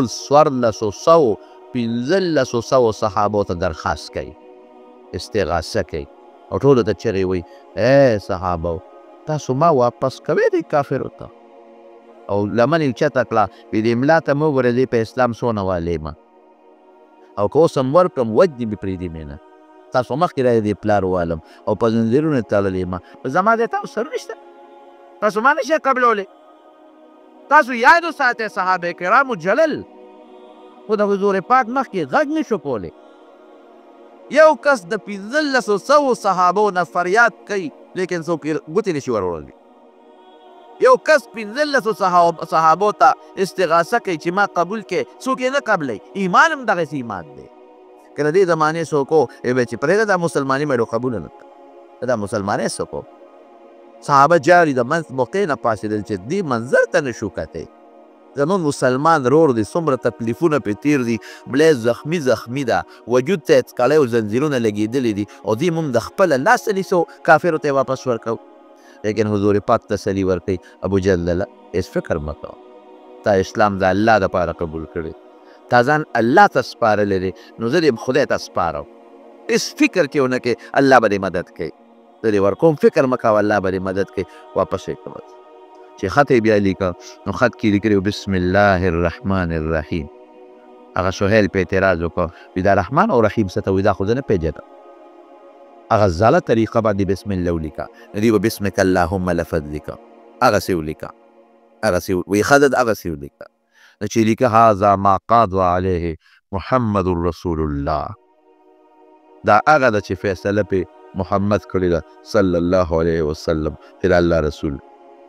1500 صحابو ته درخواست کوي استغاثه کوي او ټولو ته چغې وایي ای صحابو تاسو ما واپس کوئ دې کافرو ته او لمن یې اوچته کړه وی دې ملا ته مه وګوره دې په اسلام څونه والی یم او که اوس هم ورکړم وجنې مې پرېږدي مې نه تاسو مخکې رایې دې پلار والم او په زنځیرونو یې تړلی یم زما دې تاسو سره نشته تاسو ما نشئ قبلولی تاسو یاد وساتئ صحابه کرامو جلل خو د حضور پاک مخکې غږ نشو کولی یو کس د 1500 صحابو نه فریاد کوي لیکن څوک یې ګوتې نشي وروړلی یو کس 1500 صحابو ته استغاثه کوي چې ما قبول کې څوک یې نه قبلی ایمان هم دغسې ایمان دی که د دې زمانې څوک و به چې پرېږده دا مسلماني مې قبوله نه کړه دا مسلمانۍ څوک و صحابه جاري د منځ موقع نه پاڅېدل چې دې منظر ته نه شو کتی زمونږ مسلمان رور دی څومره تکلیفونه پرې تېر دي ملی زخمي ده وجود ته یې څکلی او زنځیرونه لګېدلي دي او دې مونږ د خپله لاسه نیسو کافرو ته یې واپس ورکوو لیکن حضور پاک تسلي ورکوي ابو جندله هېڅ فکر مه کوه تا اسلام د الله دپاره قبول کړی تا ځان الله ته سپارلی دی نو زه دې خدای ته سپارم هېڅ فکر کې ونه کې الله به دې مدد کوي زه دې ورکوم فکر مه کوه الله به دې مدد کوي واپس یې کوه چې خط یې بیا لیکه نو خط کې لیکلي بسم الله الرحمن الرحیم هغه سهیل په اعتراض وکړه وی دا رحمان او رحیم څه ته وایي دا خو زه نه پېژنم هغه زاله طریقه باندې بسم الله ولیکه دوی به بسمک اللهم لفظ لیکه هغسې ولیکه وی ښه ده هغسې ولیکه چې لیکه هذا ما قاضى علیه محمد رسول الله دا هغه ده چې فیصله پې محمد کړې ده صلی الله علیه وسلم چې د الله رسول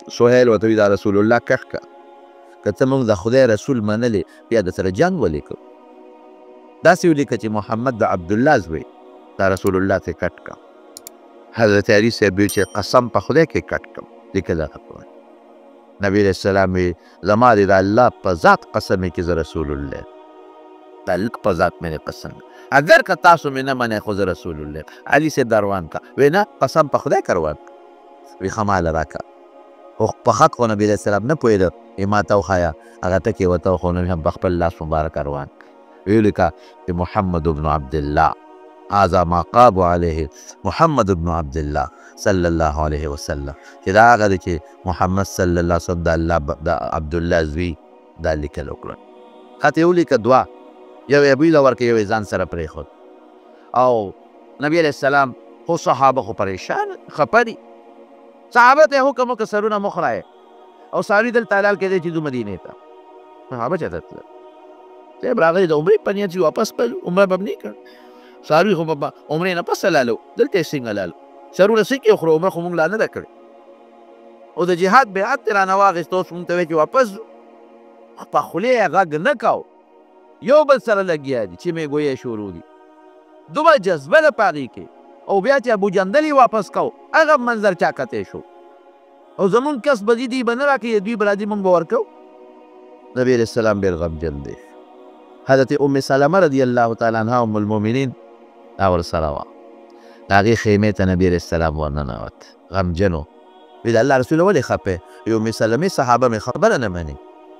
سهیل ورته وایي دا رسول الله کټ کړه، که ته موږ د خدای رسول منلې بیا د سره جنګ ولې کوو؟ داسې ولیکه چې محمد د عبدالله زوی دا رسول الله ته کټ کړه. حضرت علي صاحب وایي چې قسم په خدای کې کټ کړم، لیکه دغه په نبی علیه السلام وی زما دې د الله په ذات قسم کې زه رسول الله، د الله په ذات مې قسم، اگر که تاسو مې نه منئ خو زه رسول الله. علي صاحب دا روان کا وی نه قسم په خدای که روان کا، وی ښه ماله راکړه. خو په حق خو نبی علیه السلام نه پوهېده، وی ما ته وښایه، هغه ټکې ورته خو نبي هم په خپل لاس مبارک روان کا. وی ولیکه چې محمد بن عبدالله هذا ما قاب علیه محمد بن عبدالله صلی الله علیه وسلم، چې دا هغه دی چې محمد صلی الله علیه وسلم د الله د عبدالله زوی دا لیکل وکړه. خط یې ولیکه دوه، یو یې بوی له ورکړه، یو یې ځان سره پرېښود. او نبی علیه السلام خو صحابه خو پریشان خفه دي، صحابه ته یې حکم وکړه سرونه مه خورایه، او څاروي دلته حلال کېدی چې ځو مدینې ته. صحابه چېرته تلل؟ صاحب راغلي د عمرې په نیت چې واپس کړل، عمره به هم نه یې کړ، څاروي خو به عمرې نه پس حلالو، دلته یې څنګه حلالو؟ سرونه څنګه وخورو؟ عمره خو مونږ لا نه ده کړې، او د جهاد بیعت یې رانه واخېست، اوس مونږ ته وایي چې واپس ځو. په خولې یې غږ نه کو، یو بل سره لګیا دي چې مې ګویې شروع دي، دومره جذبه ده په هغې کې. او بیا چې ابو جندل یې واپس کو، هغه منظر چا کتی شو، او زمونږ کس به دي به نه راکوي، دوی به راځي مونږ به ورکو. نبي علیه السلام ډېر غمجن دی. حضرت ام سلمه رضی الله تعالی عنها ام المؤمنین دا ورسره وه، د هغې خیمې ته نبي علیه السلام ورننوت، غمجن و. وی د الله رسول ولې خفه یې؟ ام سلمې صحابه مې خبره نه مني،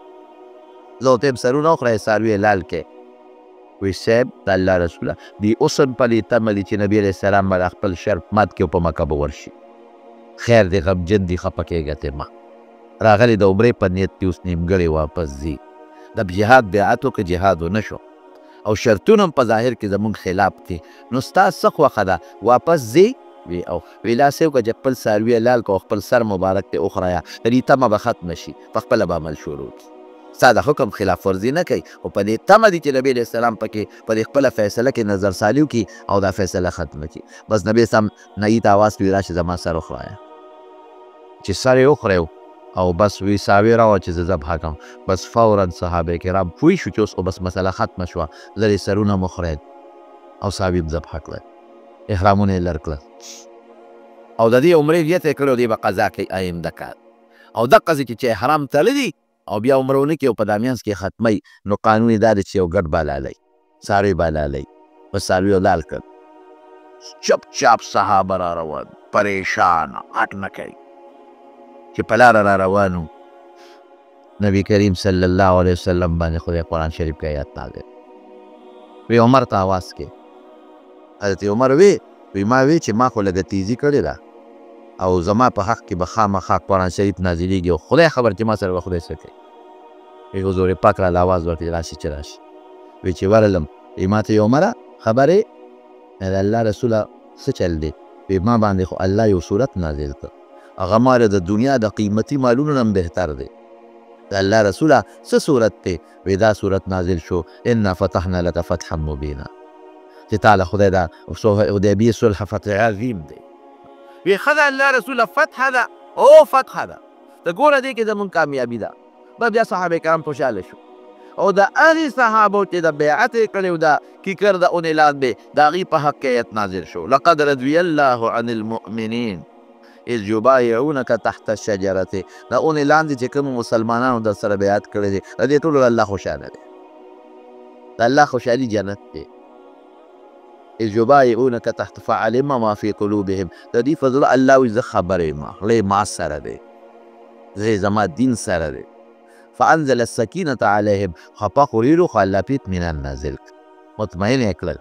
زه ورته یم سرونه وخوره څاروي یې لال کې. وی صاحب د الله رسوله دی اوس هم په دې تمه دي چې نبي علیه السلام به خپل شرط مات کړي او په مکه به ورشي. خیر دی غمجن دي، خفه کېږه ته مه، راغلی د عمرې په نیت کې اوس نیمګړی واپس ځي. د جهاد بیعت وکړه، جهاد ونه شو، او شرطونه هم په ظاهر کې زمونږ خلاف دي، نو ستا څه خوښه ده واپس ځې؟ وی او وی داسې وکړه چې خپل څاروي یې لال کړه او خپل سر مبارک ته وخوریه، د دې تمه به ختمه شي، په خپله به عمل شروع کړي. ستا د حکم خلاف ورزي نه کوي، خو په دې تمه دي چې نبي علیه السلام پکې په دې خپله فیصله کې نظر سالي وکړي او دا فیصله ختمه کړي. بس نبي اسلام نعي ته اواز کړي راشي زما سر وخوریه، چې سر یې وخوری او بس وی ساوی راوه چې زه ذبحه کړم. بس فورا صحابه کرام پوه شو چې اوس خو بس مسله ختمه شوه، لرې سرونه مو خورید او ساوي هم ذبحه کړل، احرامونه یې لر کړل، او د دې عمرې نیت یې کړی او دې به قضا کوي آینده کال. او دقسې چې احرام تړلی دي او بیا عمره ونه کړي او په دا میانځ کې ختموي، نو قانون یې دا دی چې یو ګډ به حلالوي، څاروي به حلالوي. بس څاروي یې لال کړل، چپ چاپ صحابه را روان پریشان هټ نه کوي چې په لاره را روانو. نبی کریم صلی الله علیه وسلم باندې خدای قرآن شریف کې آیات نازل، وی عمر ته آواز کې، حضرت عمر وی ما وی چې ما خو لږه تیزي کړې ده او زما په حق کې به خامخا قرآن شریف نازلېږي او خدای خبر چې ما سره به خدای څه کوي. وی حضور پاک راله آواز ورکړي راشي چې راشي. وی چې ورغلم وی ما ته عمره خبرې د الله رسوله څه چل دی؟ وی ما باندې خو الله یو صورت نازل کړ، هغه ماله د دنیا د قیمتي مالونو نه هم بهتر دی. د الله رسوله څه صورت دی؟ وی دا صورت نازل شو انا فتحنا لك فتحا مبینا، چې تعالی خدای دا حدیبیې صلح فتح عظیم دی. وی ښه د الله رسوله فتح ده او فتح ده، ته ګوره دې کې زمونږ کامیابي ده. بیا صحابه کرام خوشحاله شو، او د هغې صحابو چې د بیعت یې کړی و د کیکر د اونې لاندې د هغې په حق کې آیت نازل شو، لقد رضي الله عن المؤمنین اذ یبایعونک تحت الشجرة. د اونې لاندې چې کومو مسلمانانو در سره بیعت کړی دی، د دې ټولو الله خوشحاله دی، د الله خوشحالي جنت دی. اذ یبایعونک تحت فعلم ما فی قلوبهم، د دې فضل الله وایي زه خبر یم، خدای ما سره دی، زه زما دین سره دی. فانزل السکینة علیهم، خپه خو ډېر خو الله پې اطمینان نازل کړ، مطمئن یې کړل.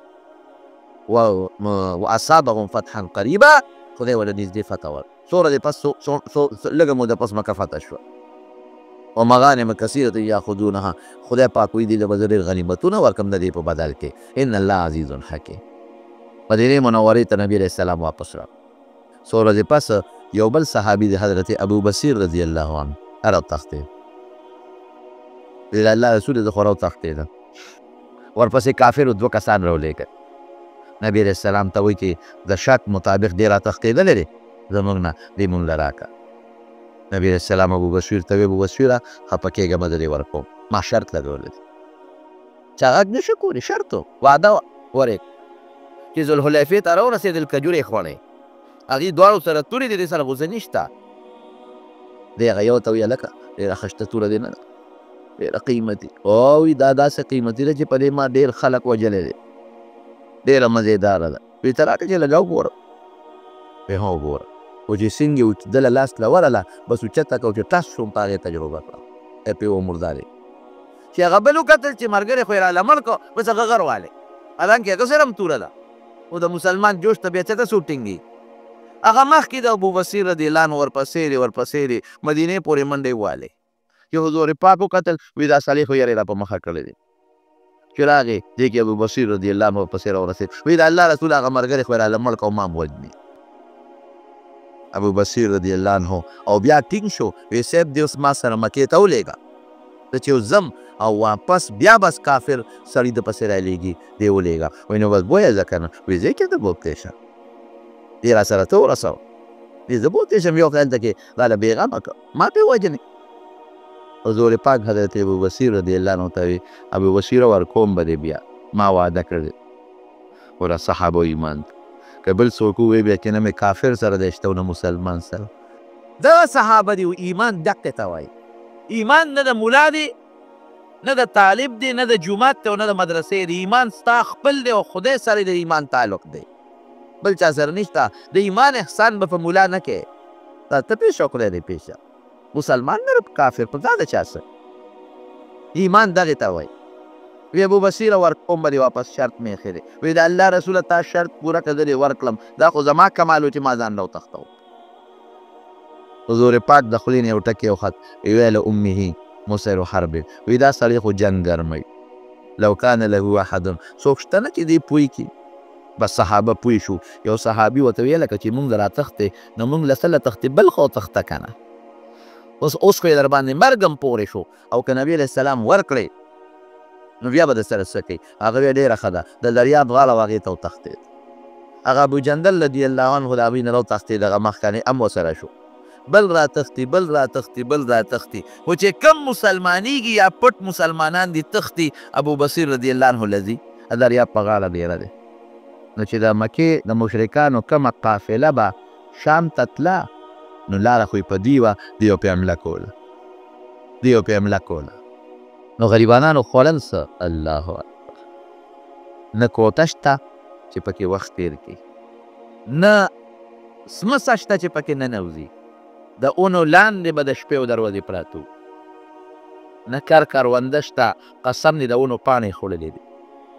واصابهم فتحا قریبا، خدای ورله نږدې فتح ورکړه، څومره دې پس لږه موده پس مکه فتح شوه. ومغانم کثیرة یاخذونها، خدای پاک وایي دې له به زه ډېر غنیمتونه ورکړم د دې په بدل کې. ان الله عزیز حکیم. مدینې منورې ته نبي علیه السلام واپس راغی. څو ورځې پس یو بل صحابي د حضرت ابو بصیر رضی الله عنه هغه وتښتېد، د الله رسول زه خو راوتښتېدم. ورپسې کافرو دوه کسان راولېږل، نبي علیه السلام ته وایي چې د شک مطابق دې راتښتېدلی دی، زموږ نه دې مونږ له راکړه. نبي علیہ السلام ابو بصیر ته وی ابو بصیره خفه کېږه مه درې ورکوم ما شرط لګولی دی چې غږ نشي کولی شرط و وعده وه ورېږ چې ذوالحلیفې ته راورسېدل کجورې خوړې هغې دواړو سره تورې دي دې سره غوسه نشته دی هغه یو ته ویې هلکه ډېره ښه شته توره دې نه ده ډېره قیمتي او وي دا داسې قیمتي ده چې په دې ما ډېر خلک وجلی دی ډېره مزېداره ده وی ته راکړه چې لږه وګوره وی هو وګوره خو چې څنګه یې اوچېدله لاس له ورله بس اوچته کړه چې ټس شوم په هغې تجربه کړه پې ومردا دی چې هغه بل وکتل چې ملګری خو یې راله مړ کړ بس هغه غر والی حالانکې هغه سره هم توره ده خو د مسلمان جوش ته بیا څه ته څوک ټینګي هغه مخکې د ابو بصیر رضی الله عنه ورپسې مدینې پورې منډې والې چې حضور پاک وکتل وی دا سړی خو یې را په مخه کړی دی چې راغې دې کې ابو بصیر رضی الله عنه ورپسې راورسېد وی د الله رسول هغه ملګری خو یې راله مړ کړ او ما هم وژني ابو بصیر رضی الله عنه او بیا ټینګ شو وی صاحب دې اوس ما سره مکې ته ولېږه ته چې ځم او واپس بیا بس کافر سړي د پسې رالیږي دې ولېږه وایي نو بس بویه ځه که نه وایي ځای کې ته بوتلی شه دې را سره ته ورسوه دې زه بوتلی شم یو خیال ته کې راله بېغمه کړه ما پې وژنې حضور پاک حضرت ابو بصیر رضی الله عنه ته وي ابو بصیره ورکوم به دې بیا ما وعده کړې ګوره صحابه ایمان که بل څوک ووایي بیا چې نه مې کافر سره دی شته او نه مسلمان سره دغه صحابه دي ایمان دقې ته وایي ایمان نه د ملا دی نه د طالب دی نه د جومات دی او نه د مدرسې دی ایمان ستا خپل دی او خدای سره د ایمان تعلق دی بل چا سره نشته د ایمان احسان به په ملا نه کې تا ته پېښه خدای دې پېښه مسلمان نه کافر په تا د چا سره ایمان دغې ته وایي وی ابو بصیره ورکوم به دې واپس شرط مې ایښی دی وی د الله رسوله تا شرط پوره کړه زه دې ورکړم دا خو زما کمال و چې ما ځان راوتښتوم حضور پاک د خولې نه یو ټکی وخت ویل امه مسر حرب وی دا سړی خو جنګ ګرمی لو کان له احد څوک شته نه چې دې پوه کړي بس صحابه پوه شو یو صحابي ورته ویل که چې مونږ راتښتې نو مونږ له څه له تښتې بل خو تښته که نه اوس خو یې در باندې مرګ هم پورې شو او که نبي علیه السلام ورکړې نو بیا به د سره څه کوي هغه بیا ډېره ښه ده د دریاب غاړه و هغې ته وتښتېد هغه ابوجندل رضي الله عنه د هغوی نه راوتښتېد هغه مخکنې هم ورسره شو بل راتښتي بل راتښتي بل راتښتي خو چې کم مسلمانېږي یا پټ مسلمانان دي تښتي ابو بصیر رضی الله عنه لځي دریاب په غاړه ډېره دی نو چې د مکې د مشرکانو کومه قافله به شام ته تله نو لاره خو یې په دې وه دې یو پې حمله کوله نو غریبانانو خوړل څه الله اکبر نه کوټه شته چې پکې وخت تېر کړي نه سمڅه شته چې پکې ننوځي د اونو لاندې به د شپې او دروازې پراته نه کرونده شته قسم دې د اونو پاڼې خوړلې دي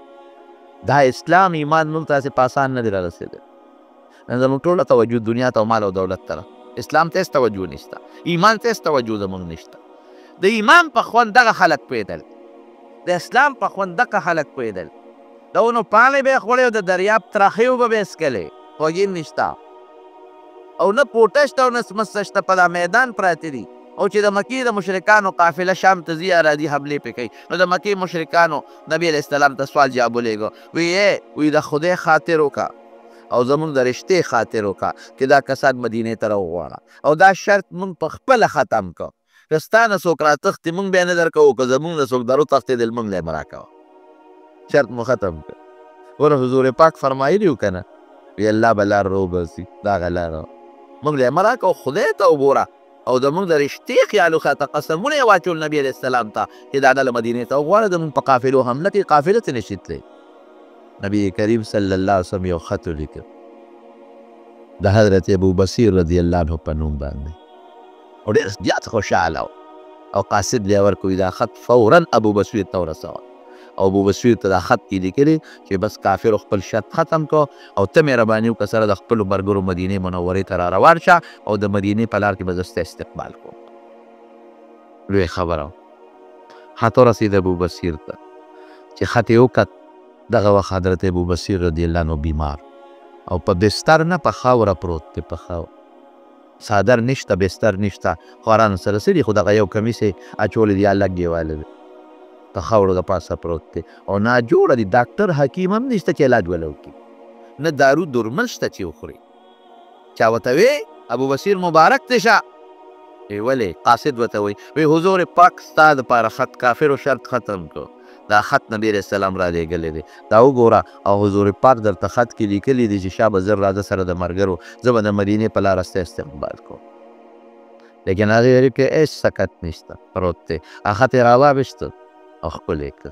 دا اسلام ایمان موږ ته هسې په اسان نه دی رارسېدلی نن زموږ ټوله توجه دنیا ته او مال او دولت ته اسلام ته هېڅ توجه نشته ایمان ته هېڅ توجه زموږ نشته د ایمان په خوند دغه خلک پوهېدل د اسلام په خوند دغه خلک پوهېدل د اونو پاڼې به یې خوړې او د دریاب ترخې اوبه به یې څکلې خوږې نشته او نه پوټه شته او نه سمڅه شته په دا میدان پراته دي او چې د مکې د مشرکانو قافله شام ته ځي ارادي حملې پې کوي نو د مکې مشرکانو نبي علیه السلام ته سوال جواب ولېږه وی د خدای خاطر وکړه او زمونږ د رشتې خاطر وکړه چې دا کسان مدینې ته راوغواړه او دا شرط مونږ په خپله ختم کړه که ستا نه څوک راتښتي مونږ بیا نه درکوو که زمونږ نه څوک در وتښتېدل مونږ له یې مه راکوه شرط مو ختم کړه ګوره حضور پاک فرمایلي وو که نه وی الله به لار راوباسي دغه لاره مونږ له یې مه راکوو خدای ته وګوره او زمونږ د رشتې خیال وښه ته قسمونه یې واچول نبي علیه السلام ته چې دا ډله مدینې ته وغواړه زمونږ په قافلو حمله کوي قافله ته نشي تللی نبي کریم صلی الله علیه وسلم یو خط ولیکه د حضرت ابو بصیر رضی الله عنه په نوم باندې او ډېر زیات خوشحاله او قاصد له ورکوي دا خط فورا ابو بصیر ته ورسوه او ابو بصیر ته دا خط کې لیکلي چې بس کافر خپل شرط ختم کو او ته مهرباني وکړه سره د خپلو ملګرو مدینې منورې ته را روان شه او د مدینې په لار کې به زه ستا استقبال کوم لوی خبره خط ورسېد ابو بصیر ته چې خط یې وکت دغه وخت حضرت ابو بصیر رضی الله عنه بیمار او په بستر نه په خاوره پروت دی په خاوره څادر نشته بستر نشته خوارانو سره څه دي خو دغه یو کمیس یې اچولی دی یا لږ دیواله دی په خاورو د پاسه پروت دی او ناجوړه دی ډاکټر حکیم هم نشته چې علاج وله وکړي نه دارو درمل شته چې وخوري چا ورته وی ابو بصیر مبارک دی شه ولې قاصد ورته وایي وایي حضور پاک ستا دپاره خط کافرو شرط ختم کړو دا خط نبی علیه السلام را لېږلی دی دا وګوره او حضور پاک درته خط کې لیکلی دی چې شابه زر راځه سره د ملګرو زه به د مدینې په لاره ستا استقبال کوم لیکن هغې ویلي کې هېڅ سکت نشته پروت دی هغه خط یې راواویسته او ښکلی یې کړ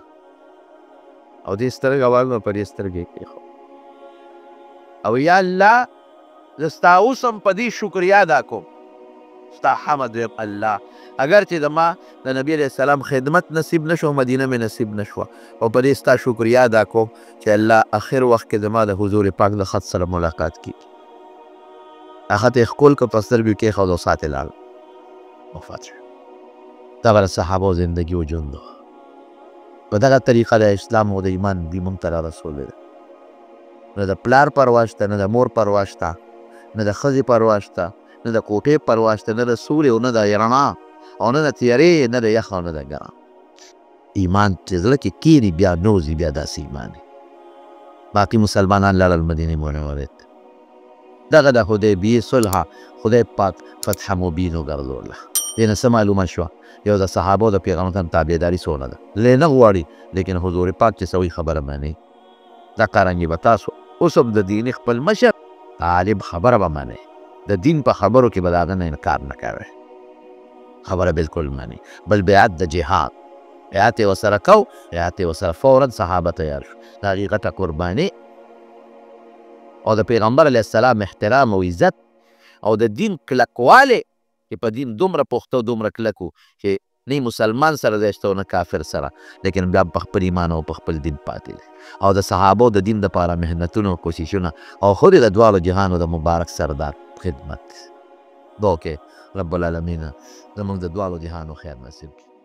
او دې سترګه والنه په دې سترګې یې کېښود او یا الله زه ستا اوس هم په دې شکریا ادا کوم ستا حمد ویم الله اگر چې د ما د نبی علیه السلام خدمت نصیب نشو مدینه مې نصیب نشوه او په دې ستا شکریا ادا کوم چې الله اخر وخت کې زما د حضور پاک د خط سره ملاقات کېږي هغه خط یې ښکل کړ په سترګو یې کېښود او ساتې لاړ وفات شو دغه د صحابو زندګي و ژوند و په دغه طریقه د اسلام او د ایمان دی موږ ته را رسولی دی نه د پلار پروا شته نه د مور پروا شته نه د ښځې پروا شته نه د کوټې پروا شته نه د سولې او نه د رڼا او نه د تیارې نه د یخ او نه د ګرم ایمان چې زړه کې کېني بیا نوځي بیا داسې ایمان باقي مسلمانان لاړل مدینې منورې ته دغه د حدیبیې صلح خدای پاک فتح مبین وګرځوله دې نه څه معلومه شوه یو د صحابو د پیغمبر تابعداري څونه ده لی نه غواړي لیکن حضور پاک چې سوی خبره مني دا قرنګې به تاسو اوس هم د دیني خپل مشر عالم خبره به منئ د دین په خبرو کې به د هغه نه انکار نه کوئ خبره بلکل مني بل بیعت د جهاد بیعت یې ورسره کو بیعت یې ورسره فورا صحابه تیار شو د هغې غټه قرباني او د پیغمبر علیه السلام احترام او عزت او د دین کلکوالی چې په دین دومره پخته او دومره کلک و چې نه مسلمان سره دی شته او نه کافر سره لیکن بیا په خپل ایمان او په خپل دین پاتې دی او د صحابو د دین دپاره محنتونه او کوششونه او خود یې د دواړو جهانو د مبارک سردار خدمت دعا وکړئ رب العالمین زموږ د دواړو جهانو خیر نصیب کړي